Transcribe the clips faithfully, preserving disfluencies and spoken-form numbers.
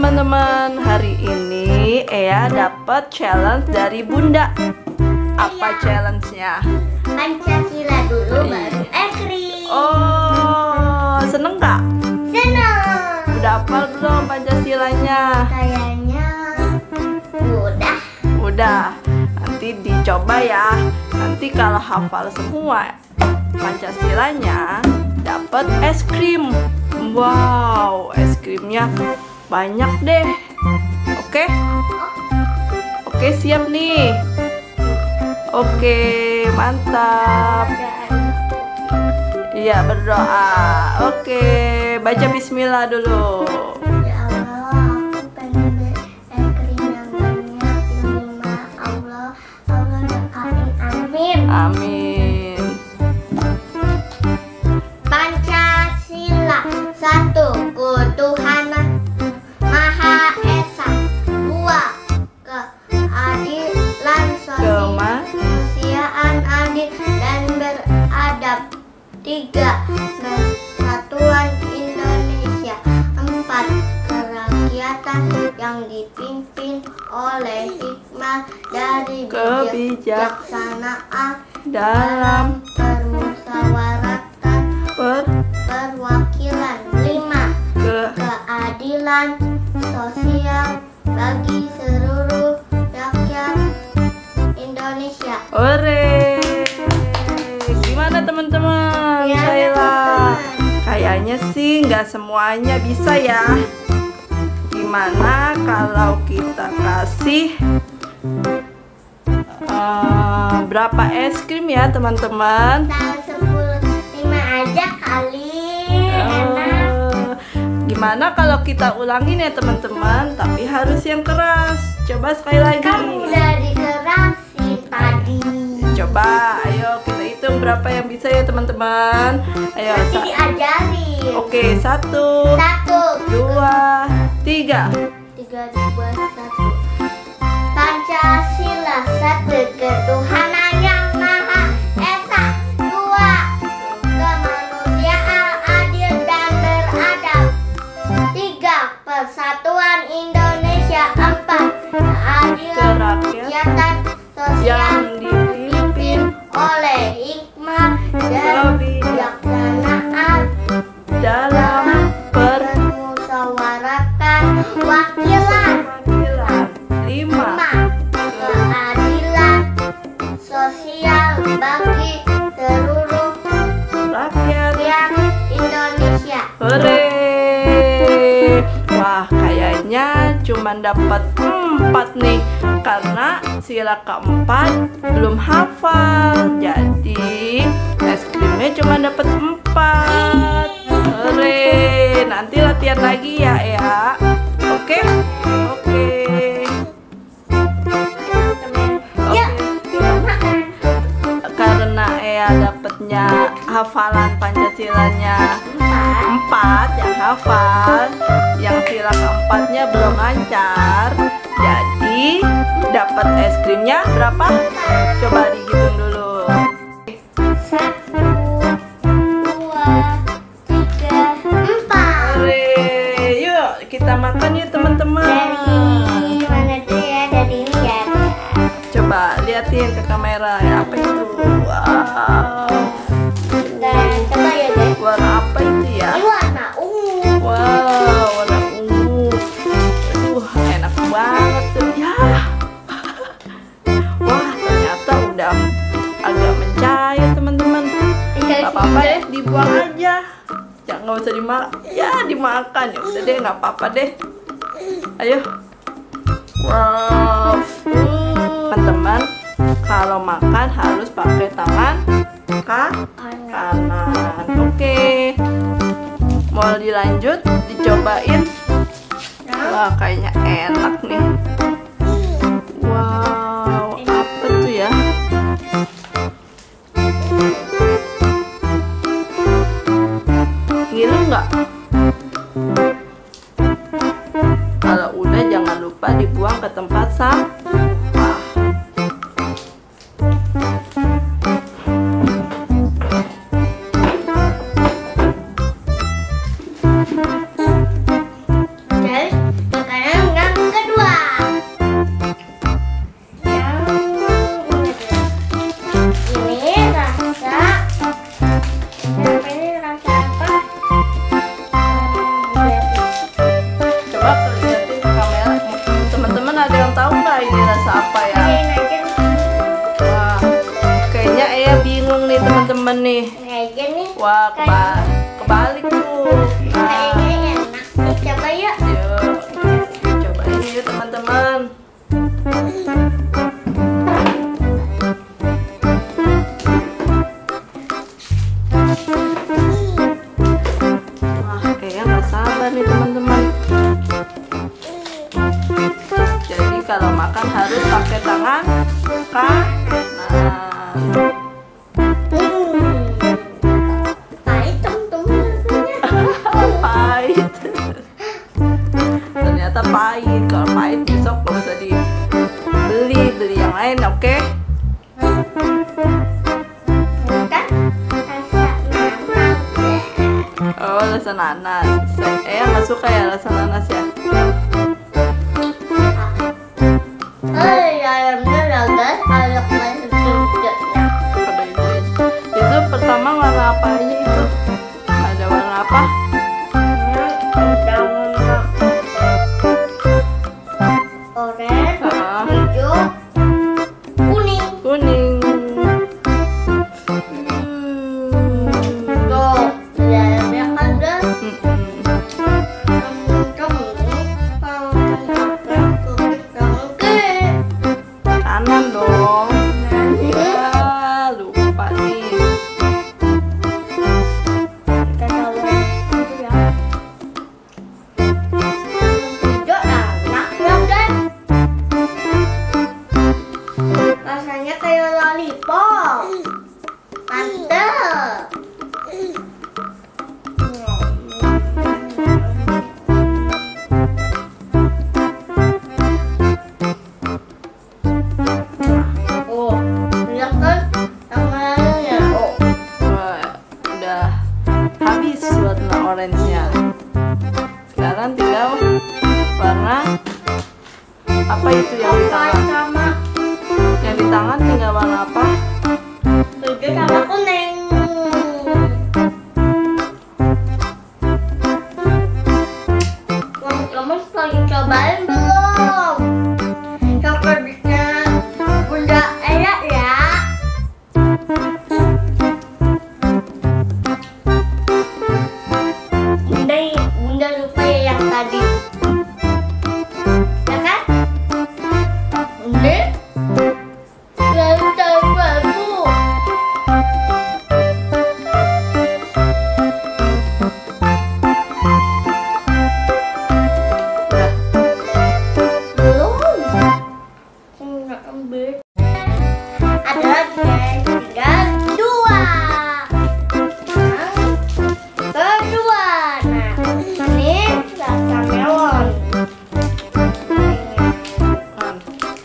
teman-teman, hari ini Ea dapat challenge dari Bunda. Apa challenge-nya? Pancasila dulu baru ekrim. Oh, seneng gak? Seneng. Udah hafal belum Pancasilanya? Kayaknya udah. Udah, nanti dicoba ya. Nanti kalau hafal semua Pancasilanya dapat es krim. Wow, es krimnya banyak deh. Oke? Oke, siap nih. Oke, mantap. Iya, berdoa. Oke, baca bismillah dulu. Ya Allah, aku pengen beli es krim yang banyak. Terima Allah, Allah doain, amin. Amin. Pancasila satu, ketuhanan Maha Esa. Dua, keadilan sosial, kemanusiaan adil dan beradab. Tiga, persatuan Indonesia. Empat, kerakyatan yang dipimpin oleh hikmah dari kebijaksanaan dalam permusyawaratan Per perwakilan. Lima, ke keadilan sosial bagi seluruh rakyat Indonesia. Ore. Gimana teman-teman? Ya, Sheila. teman-teman. Kayaknya sih nggak semuanya bisa ya. Gimana kalau kita kasih eh, berapa es krim ya teman-teman? Tahu sepuluh, lima aja kali. Enak. Eh, Gimana kalau kita ulangin ya teman-teman? Tapi harus yang keras. Coba sekali lagi. Kamu udah dikerasin tadi. Coba, ayo kita hitung berapa yang bisa ya teman-teman. Ayo. Nanti sa- diajarin. Oke, satu, Satu, dua, tiga. tiga, dua, satu. Pancasila satu, ketuhanan yang Maha Esa. Dua, kemanusiaan adil dan beradab. Tiga, persatuan Indonesia. Empat, keadilan rakyatan sosial Yang dipimpin oleh hikmah dan kebijaksanaan dalam per permusyawaratan wakilan. perwakilan. Lima. Lima, keadilan sosial bagi seluruh Rakyat. rakyat Indonesia. Hore. Wah, kayaknya cuman dapat empat nih karena sila keempat belum hafal. Jadi es krimnya cuma dapat empat. Hore. Nanti latihan lagi ya, Ea. Oke? Oke. Ya, kita makan. Karena Ea dapatnya hafalan Pancasilanya empat yang hafal, yang sila keempatnya belum lancar, jadi dapat es krimnya berapa? Coba dihitung dulu. Satu, dua, tiga, empat. Hore, yuk kita makan yuk teman-teman. Dari mana tuh ya? Dari ini ya. Coba liatin ke kamera ya, apa itu? Wow, Dan coba ya guys. warna apa itu ya? Ini warna ungu. Wow, warna ungu. Aduh, enak banget tuh. Ya. Wah, ternyata udah agak mencair, teman-teman. Gak apa-apa deh, dibuang aja. Ya, nggak usah dimakan. Ya, dimakan. Ya udah deh, nggak apa-apa deh. Ayo. Wow. Teman-teman, kalau makan harus pakai tangan kanan. Oke. Mau dilanjut, dicobain. Wah, kayaknya enak nih. Wow, apa tuh ya? Ngilu nggak? Kalau udah jangan lupa dibuang ke tempat sampah. Guys, makan teman-teman nih. Ini aja nih. Wah, keba kebalik tuh. Nah, Kayaknya enak. Nih, coba yuk. yuk cobain yuk teman-teman. Wah, kayaknya nggak sabar nih teman-teman. Jadi kalau makan harus pakai tangan kanan. Hmm. Pahit teman-teman. Pahit. Ternyata pahit. Kalau pahit besok gak usah dibeli, beli yang lain, oke? Kan rasa nanas. Oh, rasa nanas. Eh, nggak suka ya rasa nanas ya? Oh, ayamnya lah guys. Kalau masih sedikitnya. Ada itu. Itu pertama warna apa aja itu? Ada warna apa? Ada warna oranye, Ah, hijau, kuning. kuning. Hmm. Tuh, ayamnya ada. Mm-mm. Kanan dong. Ya, lupa nih. Rasanya kayak lollipop. Mantap. Oh, lihat kan namanya. Oh, Wah, udah habis warna orange-nya. Sekarang tinggal warna apa itu yang di tangan? sama Yang di tangan tinggal warna apa? hijau sama kuning. Kamu lagi cobain belum? Coklatnya Bunda enak ya. Bunda, Bunda lupa ya yang tadi. Ya kan? Bunda? Yang terbaru. Udah. Belum. Nggak ambil. Ada lagi guys, tinggal dua. Nah, kedua. Nah, ini rasa melon. Man.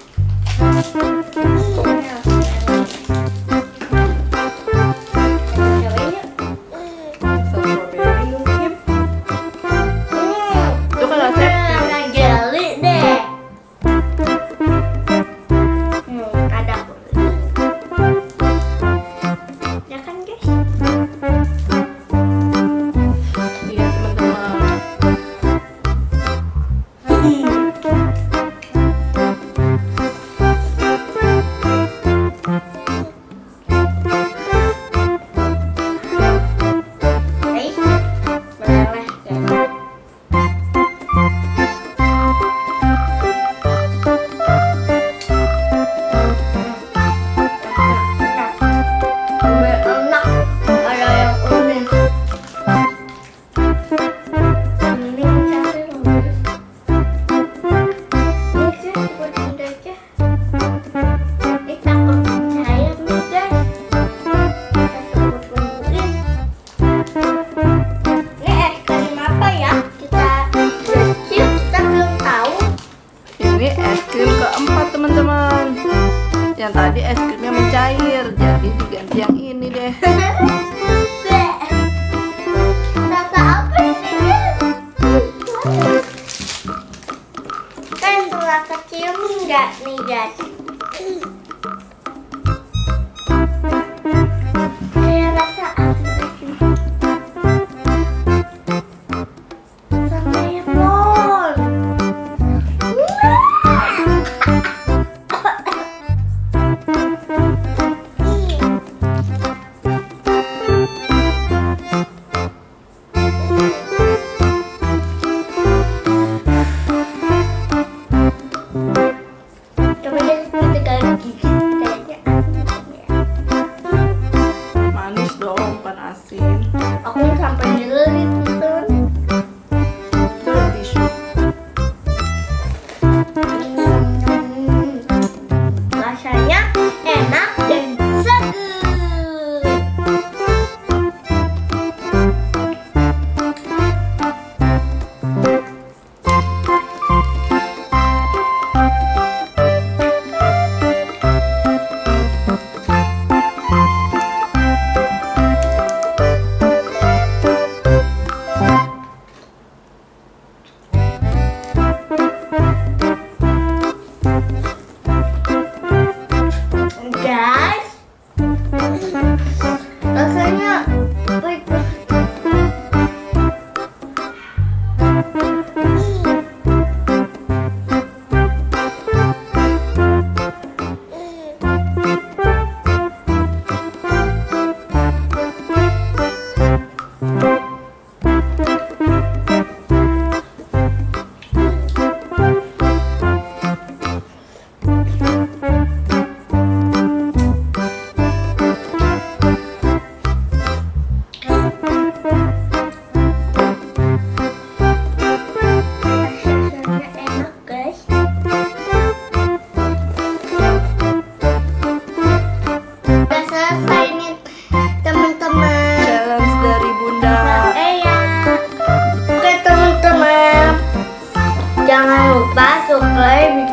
Strawberry mungkin. Itu kan rasa Warna jelly deh. Hmm, ada. Ya kan guys? iya teman-teman. Baik, meleleh guys. Enak, ada yang unik. Mending satu dong, guys. Ini sih buat Bunda aja. Ini takut saya nih guys. Takut bumbuin. Ini es krim apa ya? Kita kecil, kita belum tahu. Ini es krim keempat teman-teman. Yang tadi es krimnya mencair, jadi diganti yang ini deh. Rasa apa ini guys? Kan dua kecil enggak nih guys. Kayak rasa apa sih? Rasa lemon. selesaiin teman-teman. Challenge dari Bunda. Eya. Oke teman-teman, jangan lupa subscribe